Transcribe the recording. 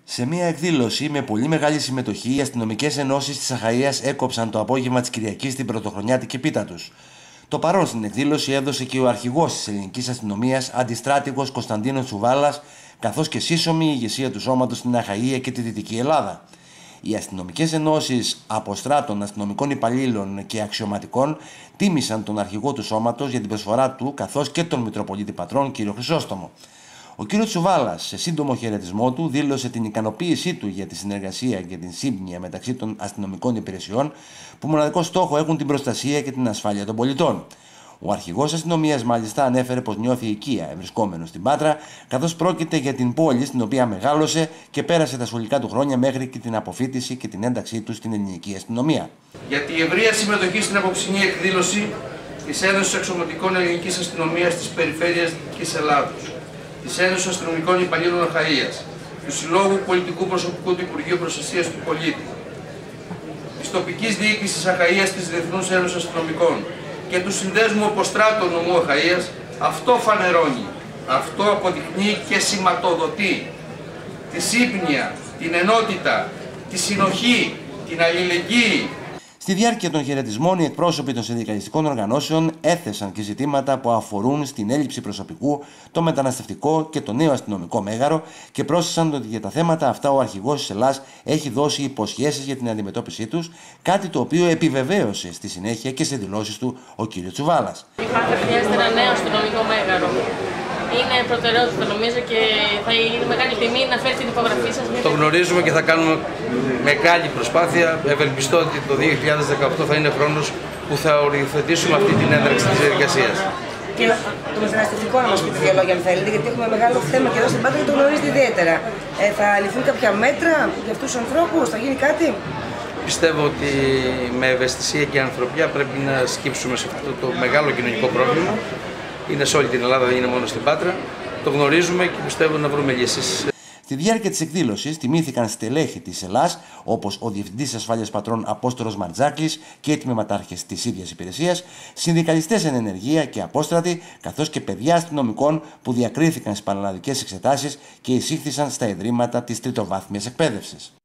Σε μια εκδήλωση με πολύ μεγάλη συμμετοχή, οι αστυνομικές ενώσεις της Αχαΐας έκοψαν το απόγευμα της Κυριακής την πρωτοχρονιάτικη πίτα τους. Το παρόν στην εκδήλωση έδωσε και ο αρχηγός της ελληνικής αστυνομίας, αντιστράτηγος Κωνσταντίνος Τσουβάλλας, καθώς και σύσσωμη ηγεσία του σώματος στην Αχαΐα και τη Δυτική Ελλάδα. Οι αστυνομικές ενώσεις αποστράτων, αστυνομικών υπαλλήλων και αξιωματικών τίμησαν τον αρχηγό του σώματος για την προσφορά του, καθώς και τον Μητροπολίτη Πατρών κ. Χρυσόστομο. Ο κ. Τσουβάλλας, σε σύντομο χαιρετισμό του, δήλωσε την ικανοποίησή του για τη συνεργασία και την σύμπνοια μεταξύ των αστυνομικών υπηρεσιών, που μοναδικό στόχο έχουν την προστασία και την ασφάλεια των πολιτών. Ο αρχηγός αστυνομίας, μάλιστα, ανέφερε πως νιώθει οικία ευρισκόμενος στην Πάτρα, καθώς πρόκειται για την πόλη στην οποία μεγάλωσε και πέρασε τα σχολικά του χρόνια μέχρι και την αποφοίτηση και την ένταξή του στην ελληνική αστυνομία. Για τη ευρεία συμμετοχή στην απόψινή εκδήλωση της Ένωσης Αξιωματικών Ελληνικής Αστυνομίας της Περιφέρειας Δυτικής Ελλάδος, της Ένωσης Αστυνομικών Υπαλλήλων Αχαΐας, του Συλλόγου Πολιτικού Προσωπικού του Υπουργείου Προστασίας του Πολίτη, της τοπικής διοίκησης Αχαΐας της Διεθνούς Ένωσης Αστυνομικών και του Συνδέσμου Αποστράτων Νομού Αχαΐας, αυτό φανερώνει, αυτό αποδεικνύει και σηματοδοτεί τη σύμπνοια, την ενότητα, τη συνοχή, την αλληλεγγύη. Στη διάρκεια των χαιρετισμών, οι εκπρόσωποι των συνδικαλιστικών οργανώσεων έθεσαν και ζητήματα που αφορούν στην έλλειψη προσωπικού, το μεταναστευτικό και το νέο αστυνομικό μέγαρο και πρόσθεσαν ότι για τα θέματα αυτά ο αρχηγός της Ελλάς έχει δώσει υποσχέσεις για την αντιμετώπιση τους, κάτι το οποίο επιβεβαίωσε στη συνέχεια και σε δηλώσεις του ο κ. Τσουβάλλας. Χρειάζεται ένα νέο αστυνομικό μέγαρο. Είναι προτεραιότητα νομίζω και θα είναι μεγάλη τιμή να φέρει την υπογραφή σας. Το γνωρίζουμε και θα κάνουμε μεγάλη προσπάθεια. Ευελπιστώ ότι το 2018 θα είναι χρόνος που θα οριοθετήσουμε αυτή την ένταξη της διαδικασίας. Και το μεταναστευτικό να μας πείτε δύο λόγια αν θέλετε, γιατί έχουμε μεγάλο θέμα και εδώ στην Πάτρα και το γνωρίζετε ιδιαίτερα. Θα ληφθούν κάποια μέτρα για αυτούς τους ανθρώπους, θα γίνει κάτι? Πιστεύω ότι με ευαισθησία και ανθρωπιά πρέπει να σκύψουμε σε αυτό το μεγάλο κοινωνικό πρόβλημα. Είναι σε όλη την Ελλάδα, δεν είναι μόνο στην Πάτρα. Το γνωρίζουμε και πιστεύω να βρούμε λύσεις. Στη διάρκεια της εκδήλωσης τιμήθηκαν στελέχη της Ελλάς, όπως ο Διευθυντής Ασφάλειας Πατρών Απόστολος Μαρτζάκης και οι τμήματάρχες της ίδιας υπηρεσίας, συνδικαλιστές εν ενεργεία και απόστρατοι, καθώς και παιδιά αστυνομικών που διακρίθηκαν στις πανελλαδικές εξετάσεις και εισήχθησαν στα ιδρύματα της τριτοβάθμιας εκπαίδευσης.